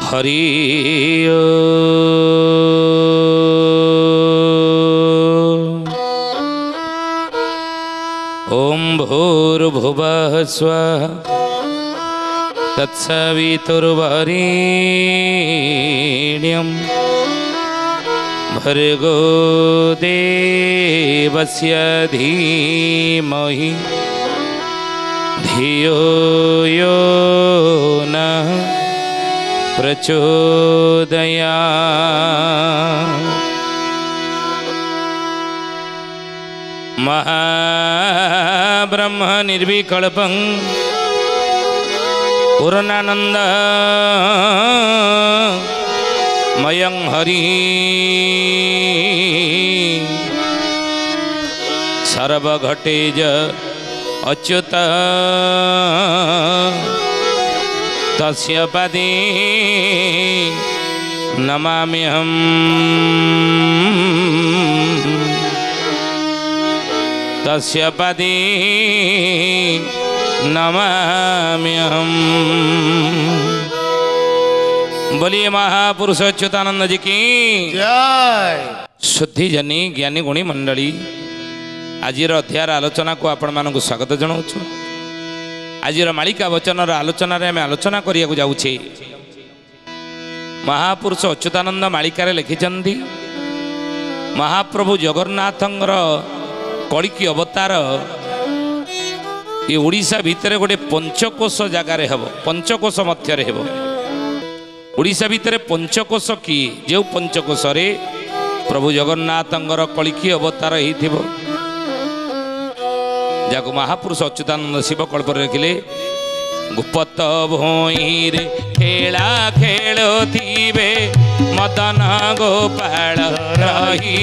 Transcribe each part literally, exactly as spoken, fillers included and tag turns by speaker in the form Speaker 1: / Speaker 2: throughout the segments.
Speaker 1: हरि ओम भूर्भुवः स्वः तत्सवितुर्वरेण्यं भर्गो देवस्य धीमहि धियो यो नः प्रचोदयात्। महाब्रह्म निर्विकल्पं पूर्णानंद मयं हरि सर्वघटेज अच्युत तस्य पदे नमाम्यहम्। तस्य पदे नमाम्यहम्। बोलिए महापुरुष अच्युतानंद जी की
Speaker 2: जय।
Speaker 1: शुद्धि जनी ज्ञानी गुणी मंडली आज अध्याय आलोचना को आपण मानक स्वागत जनाऊँ। आज मालिका वचन आलोचन आम आलोचना करने जाऊे। महापुरुष अच्युतानंद मालिकार लिखिंट महाप्रभु जगन्नाथंर कलिकी अवतार ये ओडिशा भितर गोटे पंचकोश जगार हेब पंचकोश मध्य हेब। ओडिशा भितर पंचकोश किए जो पंचकोश रे प्रभु जगन्नाथंर कलिकी अवतार हो जाको महापुरुष अच्युतानंद शिव कल्प रखिले। गुप्त भोईर खेला खेलुथिबे मदन गोपाल रही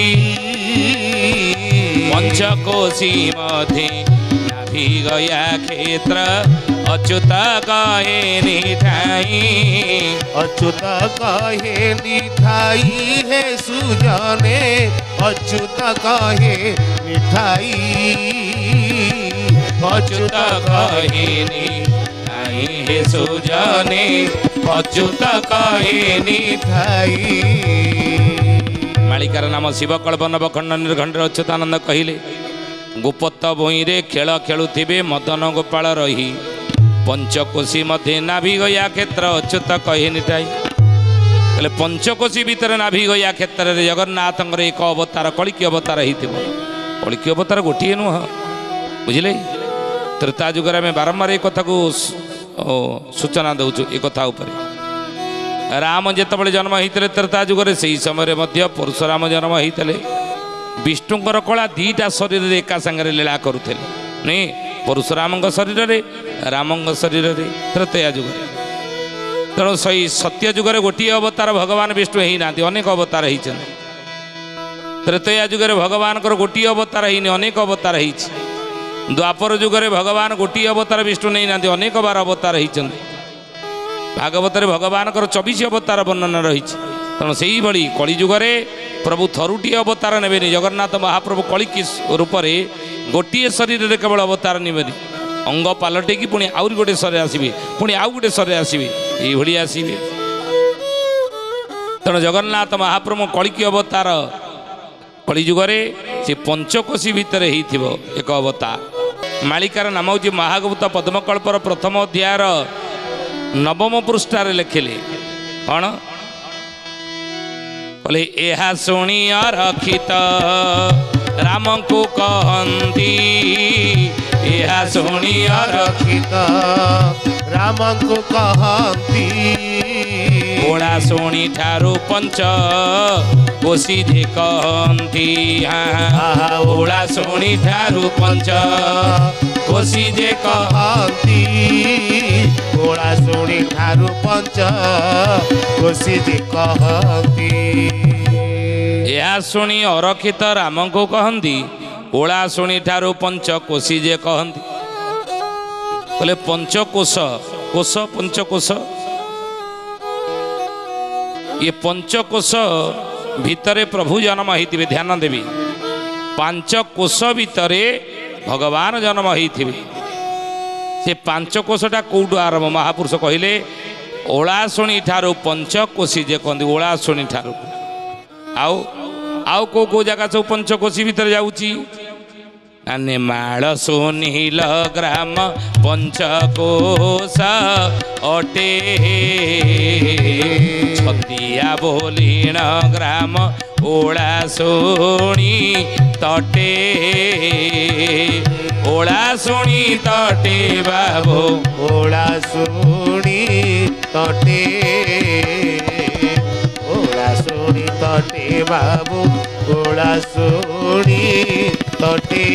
Speaker 1: पंचकोशी मधे नाभि गया क्षेत्र अच्युत कहे निठाई।
Speaker 2: अच्युत कहे निठाई है सुजने अच्युत कहे निठाई।
Speaker 1: अच्युत कहे निठाई है सुजने अच्युत कहे निठाई। मालिकार नाम शिवकल्प नवखंड निर्घंट अच्युतानंद कहले गोपत भूईरे खेल खेलुथिबे मदन गोपाल रही पंचकोशी मध्य नाभि गया क्षेत्र अच्युत कहे निठाई। कहले पंचकोशी भितर नाभि गया क्षेत्र में जगन्नाथंकर एक अवतार कलिकी अवतार होइथिबो। कलिकी अवतार गोटे नुह बुझिले। त्रेता जुगर में बारंबार एक कथा को सूचना दउछु। एक कथा ऊपर राम जेतबळे जन्म होइतले त्रेता जुगर सही समय मध्य परशुराम जन्म होइतले। विष्णुंकर कला दीटा शरीर रे एका संगे लीला करुଥିଲେ नहीं परशुराम शरीर रे राम शरीर रे त्रेता जुगर। तेणु सही सत्य जुगर गोटे अवतार भगवान विष्णु ही ना अनेक अवतार होइछन। त्रेता जुगर भगवान गोटे अवतार ही अनेक अवतार होइछ। द्वापर जुगर भगवान गोटे अवतार विष्णु नहीं ना अनेक बार अवतार होइछन। भागवत भगवान चौबीस अवतार वर्णन रही। तेणु से ही कली जुगरे प्रभु थरुटी अवतार ने जगन्नाथ महाप्रभु कलिकी रूप से गोटे शरीर में केवल अवतार ने अंग पलटे कि पुणी आउरी गोटे शरीर आसबे पुणी आउ गोटे शरीर आसबे ये आसबे। तेणु जगन्नाथ महाप्रभु कलिकी अवतार कली जुगरे से पंचकोशी भितर हो एक अवतार। मालिकार नाम हूँ महागुप्त पद्मकल्पर प्रथम अध्यायर नवम पृष्ठार लिखिले कौन बोले एहा शुणी रखित राम को कहती। एहा शुणी
Speaker 2: रखित राम को कहती।
Speaker 1: ओड़ा शुणी ठारू पंच कोशी जे कहती। हाँ ओड़ा शुणी ठारू पंच कोशी जे
Speaker 2: कहती। ओड़ा शुणी ठारू पंच कोशी जे कहती।
Speaker 1: यह शुणी अरखित राम को कहती। ओड़ा शुणी ठारू पंच कोशी जे कहती। बोले पंचकोश कोश पंचकोश ये पंचकोश भितरे प्रभु जन्म होइतिबे। ध्यान देवी पांच कोश भितरे भगवान जन्म होइतिबे। से पांच कोशटा कौटू आरंभ महापुरुष कहले ओलाशुणी ठारू पंचकोशी जे कहते ओलाशुणी ठारू आउ आउ को को जगह सब पंचकोशी भीतर जाऊँगी नेमाल सुनील ग्राम पंचकोश अटे छतिया बोलीण ग्राम ओलाशुणी तटे ओलाशुणी तटे बाबू
Speaker 2: ओलाशुणी तटे ओलाशुणी तटे बाबू ओलाशुणी तटे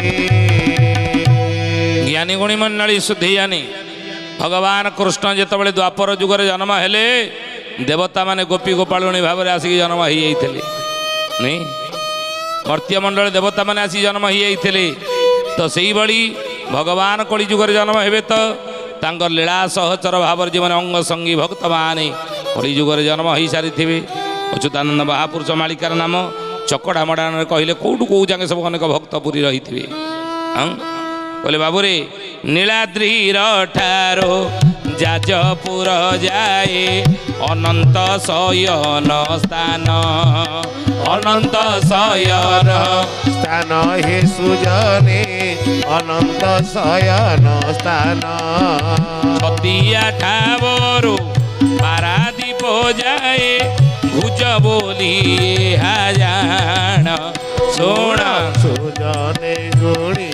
Speaker 1: ज्ञानी गुणी मंडली शुद्धि ज्ञानी भगवान कृष्ण जितेबाला द्वापर जुगर जन्म हेले देवता माने गोपी गोपालुणी भाव में आसिक जन्म हो जाते नहीं मर्त्य मंडल देवता माने आसिक जन्म हो जाते तो सही भली भगवान कली जुगर जन्म हे तो तांकर लीला सहचर भाव जो मैंने अंग संगी भक्त माने कली जुगर जन्म हो सारी थे अच्युतानंद महापुरुष मालिकार नाम चकड़ा मडाण कहले कौटू कौ जाए सब अनेक भक्त पुरी रही थे हाँ बोले बाबूरे नीलाद्रीर ठारो जाजपुर जाए अनंत शयन स्थान अनंत शयन
Speaker 2: स्थान हे सुजने अनंत शयन स्थान
Speaker 1: छतिया ठावरो पारादीप जाए भुज बोली हाजान सोण
Speaker 2: सुजने गुणी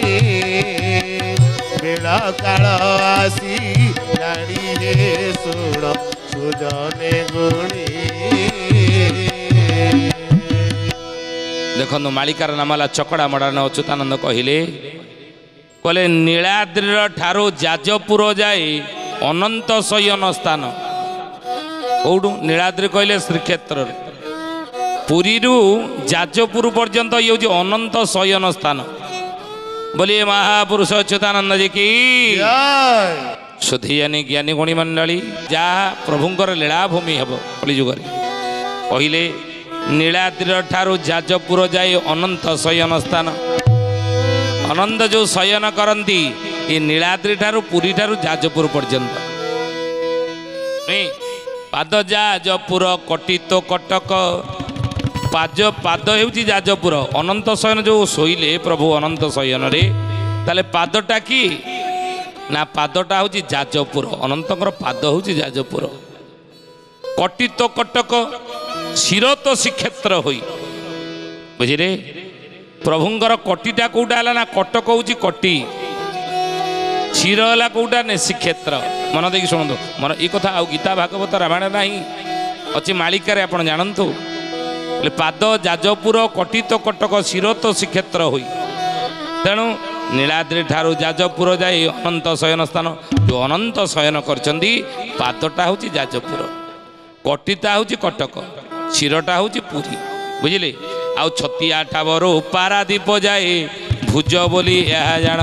Speaker 2: बेला काल आसी जानी हे सुण सुजने गुणी
Speaker 1: देखो मालिकार नामला चकड़ा मडान अच्युतानंद कहले कहले नीलाद्रीर ठारू जाजपुर जाए अनंत शयन स्थान कौटू नीलाद्री कहले श्रीक्षेत्र पुरी जाजपुर पर्यंत ये हूँ अनंत शयन स्थान बोलिए महापुरुष अच्युतानंद जी की शुद्धियानी ज्ञानी गुणी मंडली जहाँ प्रभुंकर लीलाभूमि हम कलिजुगर कहले नीलाद्रीर ठारू जाजपुर जाए अनंत शयन स्थान अनंत जो शयन करती ये नीलाद्री ठारू पुरी ठारू जाजपुर पर्यंत पाद जाजपुर कटितो कटक पाज पाद होउची जाजपुर अनंत शयन जो शोइले प्रभु अनंत शयन रे ताले पादटा कि ना पादटा होउची जाजपुर अनंतर पाद होउची जाजपुर कटितो कटक शिर तो श्रीक्षेत्र होई बुझिले प्रभुंकर कटिटा कोटा है ना कटक होउची कटी क्षीर है कौटा ने श्रीक्षेत्र मन देखिए शुणु मन ये कथा आ गीता भागवत रामायण ना अच्छी मालिकार आप जानतु पाद जाजपुर कटित कटक शिर तो श्रीक्षेत्र हुई तेणु नीलाद्री ठारू जाजपुर जाए अनंत शयन स्थान जो अनंत शयन करचंदी पादटा हूँ जाजपुर कटिता हूँ कटक शिरटा हूँ पुरी बुझिले आउ छतिया ठावर पारादीप जाए भुज बोली यह जान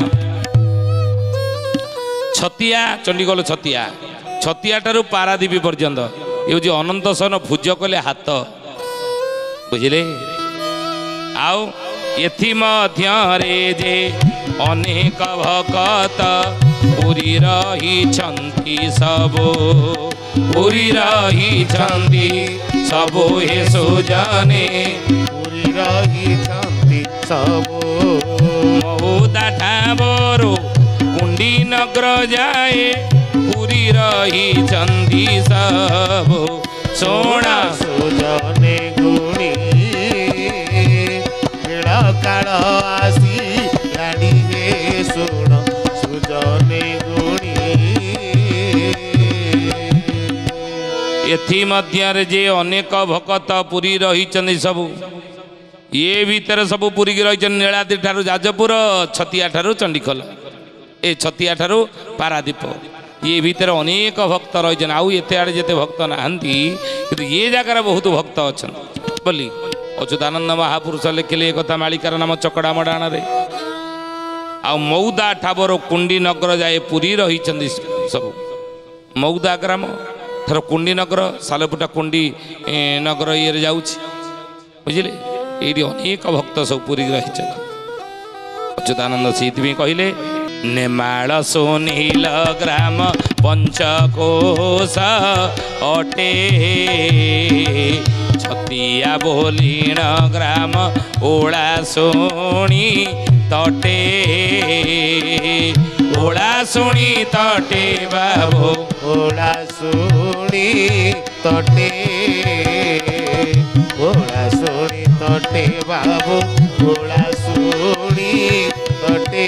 Speaker 1: छतिया चंडीगढ़ छतिया छतिया ठारू पारादीप पर्यंत ये जो अनंत शयन भुज कले हाथ बुझिले आउ एथि मध्यरे जे अनेक भक्त पुरी रही छंती सबो पुरी रही छंती सबो हे सुजने
Speaker 2: पुरी रही छंती सबो
Speaker 1: महुदा ठावरो कुंडी नगर जाए पुरी रही छंती सबो सोना
Speaker 2: सुजने गुणी बेड़ा काल आसी गाड़ी हे सुण सुजने गुणी
Speaker 1: एथि मध्य जे अनेक भक्त पुरी रही सबू ये भीतर सब पुरी की रही नीलाद्री ठारू जाजपुर छतिया ठारू चंडीखोल ए छतिया ठारू पारादीप ये भीतर अनेक भक्त रही आउ एते आड़े जेते भक्त नहांती कि ये जगार बहुत भक्त अच्छा बोली अच्युतानंद महापुरुष लिखिले एक कथा मालिकार नाम चकड़ा मडाण रे आ मौदा ठावर कुंडी नगर जाए पुरी रही सब मौदा ग्राम थर कुंडी नगर सालपुटा कुंडी नगर ये जाऊँगी बुझिले ये अनेक भक्त सब पुरी रही अच्युतानंद से कहले नेमाळ सुनील ग्राम पंचकोश अटे छतिया बोलीण ग्राम ओळा शुणी तटे ओळा शुणी तटे बाबू
Speaker 2: ओळा शुणी तटे ओळा शुणी तटे बाबू ओळा शुणी तटे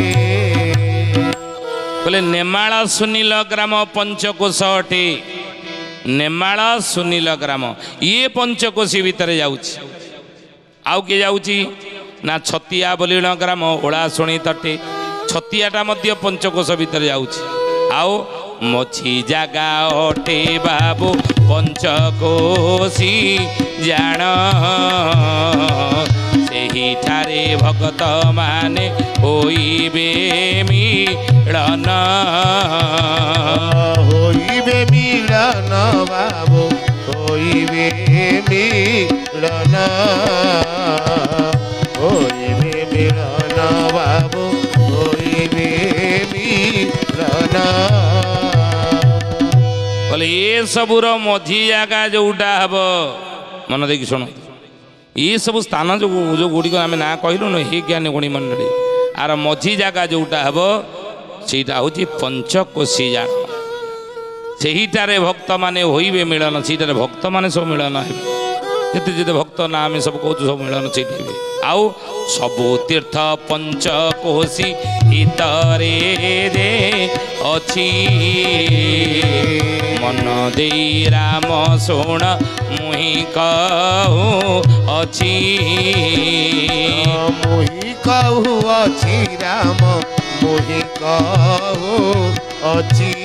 Speaker 1: बोले नेमाळ सुनील ग्राम पंचकोश अटे नेमाळ सुनील ग्राम ये पंचकोशी भितर जाउछि आउ के जाउछि ना छतिया बोलीण ग्राम ओळा शुणी तटे छतियाटा मध्य पंचकोश भितर जाउछि आउ मछी जागा अटे बाबू पंचकोशी जान सेही ठारे भगत माने होइबे मिलन
Speaker 2: होइबे मिलन बाबू होइबे मिलन होइबे मिलन बाबू होइबे मिलन
Speaker 1: बोले ये सबुर मझी जागा जोटा हम मन देखी शुण ये सब स्थान जो जो गुड़िक आम ना कहलु न हे ज्ञानी गुणी मंडली आर मझी जागा जोटा हम सेटा हूँ पंचकोशी जान सेहीटारे भक्त माने होइबे मिलन सेटारे भक्त माने सब मिलन हे जिते जिते भक्त ना आम सब कहूँ सब मिलन से आउ सबु तीर्थ पंचकोशी हितरे दे अछि मन दे राम शुण मुहि कहू अछि
Speaker 2: मुहि कहू अछि राम मुहि कहू अछि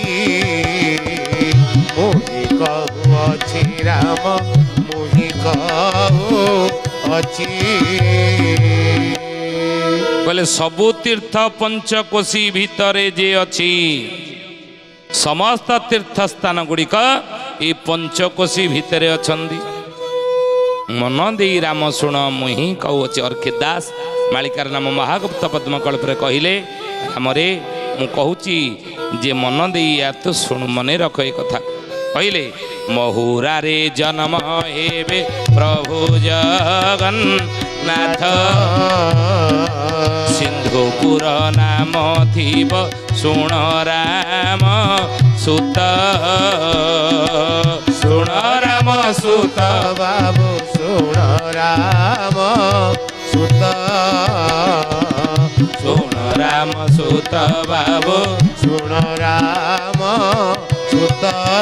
Speaker 2: मुहि कहू अछि राम मुहि कहू अछि
Speaker 1: बोले सबु तीर्थ पंचकोशी भितरे जे अछि समस्त तीर्थ स्थान गुड़िक ये पंचकोशी भितरे अछंदी मन दे राम शुण मुहि कहू अछि अर्के दास मालिकार नाम महागुप्त पद्मकल्परे कहले रामरे मु कहूची जे मन दे या तो शुण मने रख ए कथा कहले महुरा रे जन्म हेबे प्रभु जगन्नाथ सिंधुपुर नाम थिब शुण राम सुत शुण राम सुत
Speaker 2: बाबू शुण राम सुत
Speaker 1: शुण राम सुत बाबू
Speaker 2: शुण राम सुत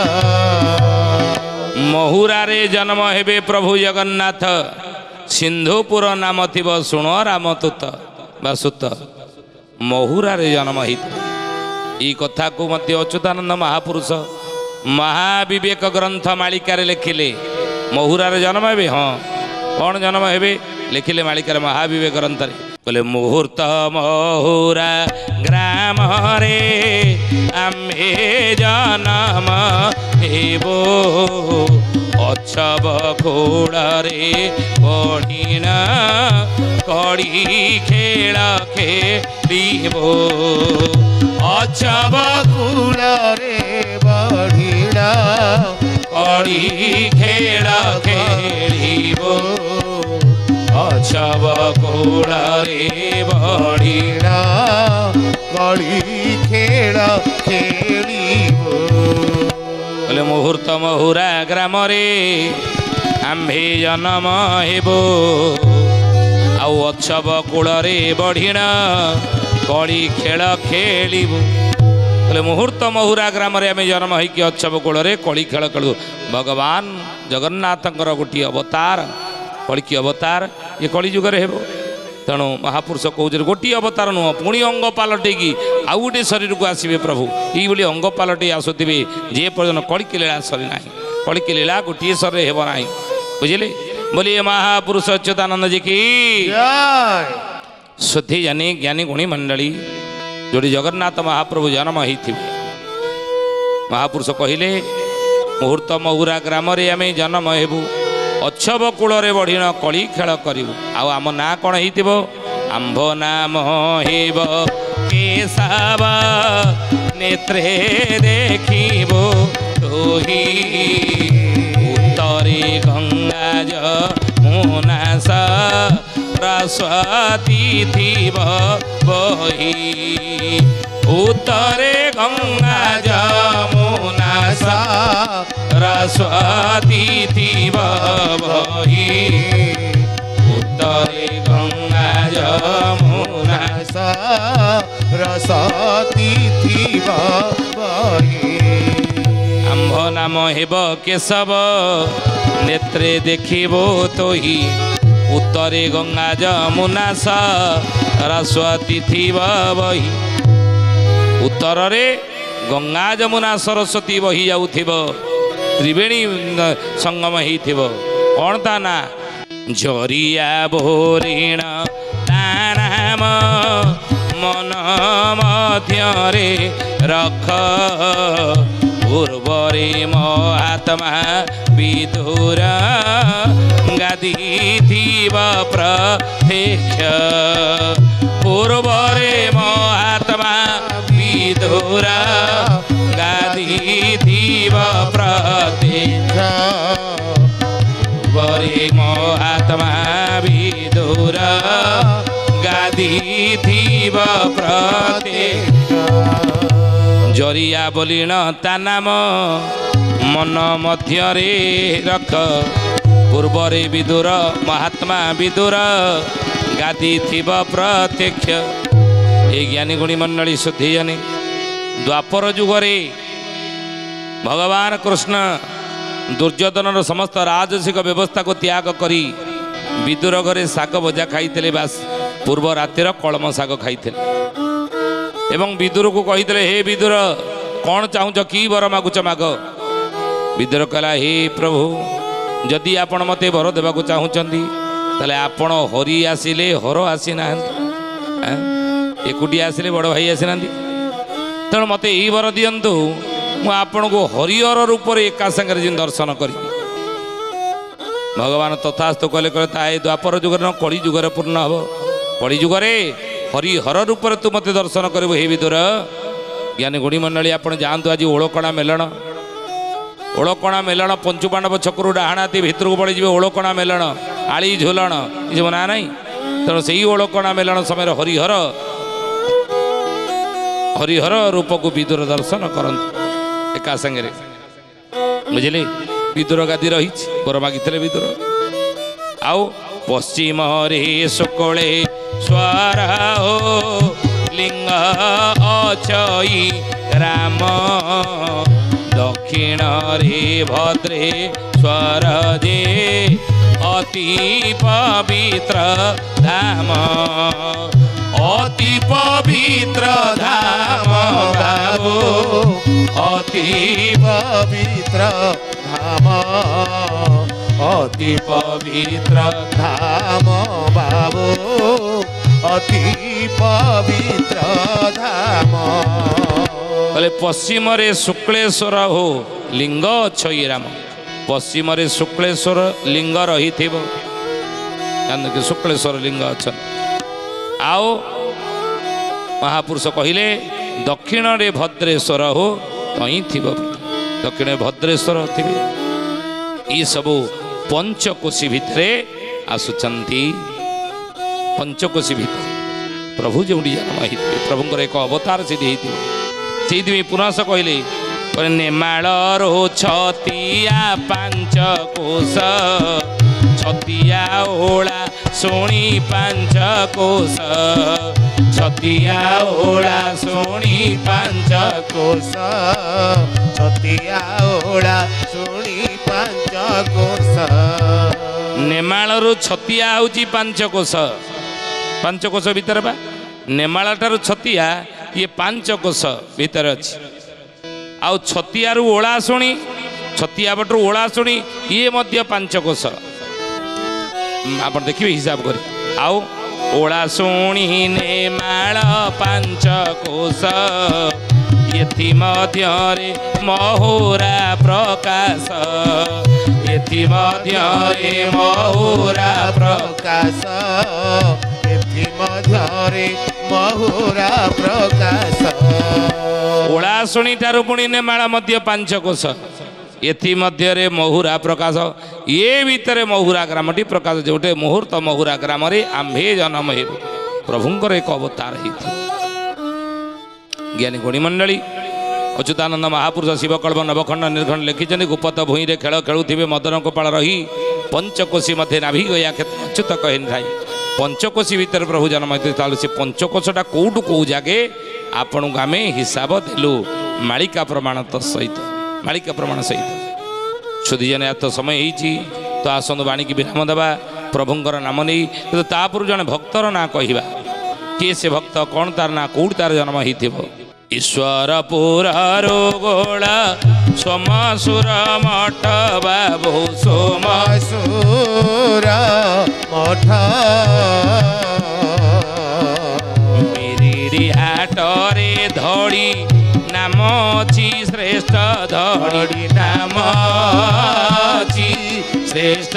Speaker 1: महुरा रे जन्म हेबे प्रभु जगन्नाथ सिंधुपुर नाम थिब शुण राम तुत बा सुत महुरा रे जन्म हित ई कथा को मध्य अच्युतानंद महापुरुष महाविवेक ग्रंथ मालिकार लिखिले महुरा रे जन्म हेबे हाँ कौन जन्म हेबे लिखिले मालिकार महाविवेक ग्रंथ रे बोले मुहूर्त महुरा ग्राम रे आम्भे जन्म हेबो अछब कूड़े बढ़िण कड़ी खेल खेलिबो
Speaker 2: अछब कूड़े बढ़िण
Speaker 1: कड़ी खेल खेलिबो अछब कूड़े बढ़िण
Speaker 2: कड़ी खेल खेलिबो
Speaker 1: बोले मुहूर्त महुरा ग्राम रे आम्भे जन्म हेबो आउ अछब कूड़े बढ़िण कड़ी खेल खेलिबो बोले मुहूर्त महुरा ग्राम रे आम जन्म होइकी अछब कूड़े कड़ी खेल खेलु भगवान जगन्नाथंकर गोटी अवतार कलिकी अवतार ये कली जुगरे हेबो तेणु महापुरुष कौचे गोटी अवतार नुह पुणी अंग पालटेकी आउ गोटे शरीर को आसवे प्रभु ये अंग पालटे आसुवे जे पर्यटन कलिकी लीला सरी ना कलिकी लीला गोटे शरीर हेब ना बुझे बोलिए महापुरुष अच्युतानंद जी की शुद्धि जानी ज्ञानी गुणी मंडली जोड़ी जगन्नाथ महाप्रभु जन्म होते महापुरुष कहले मुहूर्त महुरा ग्राम रे आम जन्म हेबू अछब कूଳରେ बढ़िण कली खेल करू आम ना कौन हो आंभ नाम हेब केशव नेत्रे देखिबो तोही उत्तरे गंगा जमुना सरस्वती थिब बही उत्तरे गंगा जमुना सरस्वती थिब बही उत्तरे गंगा जमुना
Speaker 2: सरस्वती थिब बही
Speaker 1: आंभ नाम हेब केशव नेत्रे देखिबो तोही उत्तरे गंगा जमुना सरस्वती थिब बही उत्तर रे गंगा जमुना सरस्वती बही जाउथिब त्रिवेणी संगम हेइथिब कौन ता ना झरिया बोरिण ता नाम मन मध्यरे रख पूर्वरे महात्मा विदुर गादी थिब प्रत्यक्ष पूर्वरे महात्मा विदुर गादी थिब प्रत्यक्ष पूर्वरे महात्मा विदुर गादी थिब प्रत्यक्ष जरिया बोलिण ता नाम मन मध्यरे रख पूर्वरे विदुर महात्मा विदुर गादी थिब प्रत्यक्ष ए ज्ञानी गुणी मंडली शुद्धि जानी द्वापर जुगरे भगवान कृष्ण दुर्योधन समस्त राजसिक व्यवस्था को त्याग करी विदुर घरे शाग भजा खाई बास पूर्व रातिर कलम शाग खाई एवं विदुर को कही हे विदुर कौन चाहूच कि वर मागुच माग विदुर कहला हे प्रभु जदि आपण मते वर देवाक चाहूँगी ताले आपण हरि आसिले हर आसी ना एकुटिया आसिले बड़ भाई आसी ना तेणु मते यही वर दिंतु मु आपण को हरिहर रूप से एका संगे जिन दर्शन करी भगवान तथास्तु कहले कहले ताए द्वापर जुगर न कली जुगर पूर्ण हम कली जुगरे हरिहर रूप से तू मते दर्शन करू हे विदुर ज्ञानी गुणी मंडली आप जातु आज ओलकणा मेलन ओलकणा मेलन पंचुपांडव छकरू डाहाती भितर को पड़ जाए ओलकणा मेलन आली झोलन ये सब ना ना तेणु से ओलकणा मेलन समय हरिहर हरिहर रूप को विदुर दर्शन करंतु एका संगे बुझे विदुर गादी रही वर मागिले विदुर आउ पश्चिम रे शुक्ले स्वर हो लिंग अचई राम दक्षिण रे भद्रे स्वर जे अति पवित्र धाम अति पवित्र धाम बाबू
Speaker 2: अति पवित्र धाम अति पवित्र धाम बाबू अति पवित्र धाम
Speaker 1: बोले पश्चिम रे शुक्लेश्वर हो लिंग अछई राम पश्चिम रे शुक्लेश्वर लिंग रही थी शुक्लेश्वर लिंग अच्छा आओ महापुरुष कहले दक्षिण रे भद्रेश्वर हो कहीं थी दक्षिण भद्रेश्वर थे ये सब पंचकोशी भितरे आसुचंती पंचकोशी भितर प्रभु जो जन्म होते प्रभुंर एक अवतार से से पुनः से कहले नेमाल रो छतिया पांच कोश छतिया ओला शुणी पांच कोश छतिया ओला शुणी पांच
Speaker 2: कोश छतिया ओला शुणी पांच कोश
Speaker 1: नेमाल रु छतिया हूँ पांच कोश पांच कोश भीतर बा नेमाल ठारू छतिया ये पांच कोश भीतर अच्छी आउ छतिया रु ओला शुणी छतिया बटू ओला शुणी ये मध्य पांच कोश आप देखिए हिसाब कर आउ ओला शुणी नेमाल पांच कोश ये मध्य महुरा प्रकाश ये मध्य महुरा
Speaker 2: प्रकाश ମଧ୍ୟରେ ମହୁରା ପ୍ରକାଶ
Speaker 1: ଓଳାଶୁଣୀ ଠାରୁ ପୁଣି ନେମାଳ ମଧ୍ୟ ପାଞ୍ଚ କୋଶ ଏଥି ମଧ୍ୟରେ ମହୁରା ପ୍ରକାଶ ଏ ଭିତରେ ମହୁରା ଗ୍ରାମଟି ପ୍ରକାଶ ଯେଉଁଠି ମୁହୂର୍ତ୍ତ ମହୁରା ଗ୍ରାମରେ ଆମ୍ଭେ ଜନ୍ମ ହେବୁ ପ୍ରଭୁଙ୍କର ଏକ ଅବତାର ହେଇଥିବ। ଜ୍ଞାନୀ ଗୁଣୀ ମଣ୍ଡଳୀ ଅଚ୍ୟୁତାନନ୍ଦ ମହାପୁରୁଷ ଶିବକଳ୍ପ ନବଖଣ୍ଡ ନିର୍ଖଣ୍ଡ ଲେଖିଛନ୍ତି ଗୋପତ ଭୂଇଁରେ ଖେଳ ଖେଳୁଥିବେ ମଦନ ଗୋପାଳ ରହି ପଞ୍ଚକୋଶୀ ମଧ୍ୟରେ ନାଭି ଗୟା କ୍ଷେତ୍ର ଅଚ୍ୟୁତ କହେନି ଥାଇ ପଞ୍ଚକୋଶୀ ଭିତରେ ପ୍ରଭୁ ଜନ୍ମ ହେଇଥିଲେ ତାହେଲେ ସେ ପଞ୍ଚକୋଶଟା କେଉଁଠୁ କେଉଁ ଜାଗେ ଆପଣଙ୍କୁ ଆମେ ହିସାବ ଦେଲୁ ମାଳିକା ପ୍ରମାଣ ତ ସହିତ ମାଳିକା ପ୍ରମାଣ ସହିତ ସୁଧୀଜନ ତ ସମୟ ହେଇଛି ତ ଆସନ୍ତୁ ବାଣୀକି ବିରାମ ଦେବା ପ୍ରଭୁଙ୍କର ନାମ ନେଇ କିନ୍ତୁ ତାପରୁ ଜଣେ ଭକ୍ତର ନାଁ କହିବା କିଏ ସେ ଭକ୍ତ କ'ଣ ତାର ନାଁ କେଉଁଠି ତାର ଜନ୍ମ ହେଇଥିବ ଈଶ୍ୱର ପୁରରୁ ଗୋଳା ସୋମସୁର ମଠ ବାବୁ
Speaker 2: ସୋମସୁର ମଠ
Speaker 1: ବିରିଡ଼ି ହାଟରେ ଧଡ଼ି ନାମ ଅଛି ଶ୍ରେଷ୍ଠ ଧଡ଼ି ନାମ ଅଛି ଶ୍ରେଷ୍ଠ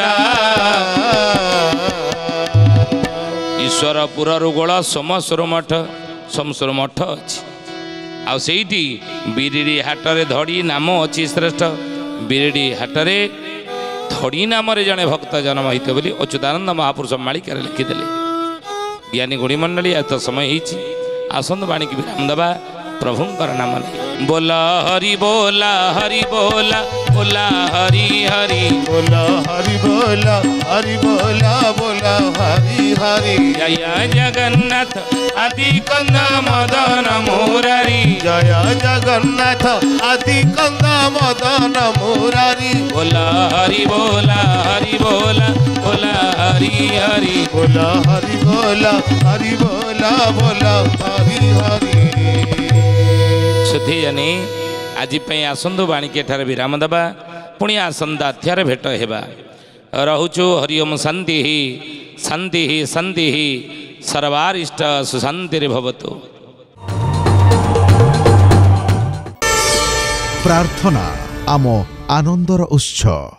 Speaker 1: ଈଶ୍ୱରପୁରରୁ ଗୋଳ ସୋମସୁର ମଠ ସୋମସୁର ମଠ ଅଛି ଆଉ ସେଇଠି ବିରିଡ଼ି ହାଟରେ ଧଡ଼ି ନାମ ଅଛି ଶ୍ରେଷ୍ଠ ବିରିଡ଼ି ହାଟରେ ଧଡ଼ି ନାମରେ ଜଣେ ଭକ୍ତ ଜନ୍ମ ହେଇଥିବ ବୋଲି ଅଚ୍ୟୁତାନନ୍ଦ ମହାପୁରୁଷ ମାଳିକାରେ ଲେଖିଦେଲେ। ଜ୍ଞାନୀ ଗୁଣୀ ମଣ୍ଡଳୀ ଏତ ସମୟ ହେଇଛି ଆସନ୍ତୁ ବାଣୀକି ବିରାମ ଦେବା ପ୍ରଭୁଙ୍କର ନାମ ନେଇ ବୋଲ ହରି ବୋଲ ହରି ବୋଲ ବୋଲ ହରି ହରି
Speaker 2: ବୋଲ ହରି ବୋଲ ହରି ବୋଲ ବୋଲ ହରି ହରି
Speaker 1: ଜୟ ଜଗନ୍ନାଥ ଆଦି କନ୍ଦ ମଦନ ମୁରାରୀ
Speaker 2: ଜୟ ଜଗନ୍ନାଥ ଆଦି କନ୍ଦ ମଦନ ମୁରାରୀ
Speaker 1: ବୋଲ ହରି ବୋଲ ହରି ବୋଲ ବୋଲ ହରି ହରି
Speaker 2: ବୋଲ ହରି ବୋଲ ହରି ବୋଲ ବୋଲ ହରି ହରି
Speaker 1: ସୁଧୀଜନେ ଆଜି ପାଇଁ ଆସନ୍ତୁ ବାଣୀକି ଏଠାରେ ବିରାମ ଦେବା ପୁଣି ଆସନ୍ତା ଅଧ୍ୟାୟରେ ଭେଟ ହେବା ରହୁଛୁ ହରି ଓମ୍ ଶାନ୍ତି ଶାନ୍ତି ଶାନ୍ତି ସର୍ବାରିଷ୍ଟ ସୁଶାନ୍ତିରେ ଭବତୁ।
Speaker 3: ପ୍ରାର୍ଥନା ଆମ ଆନନ୍ଦର ଉତ୍ସ।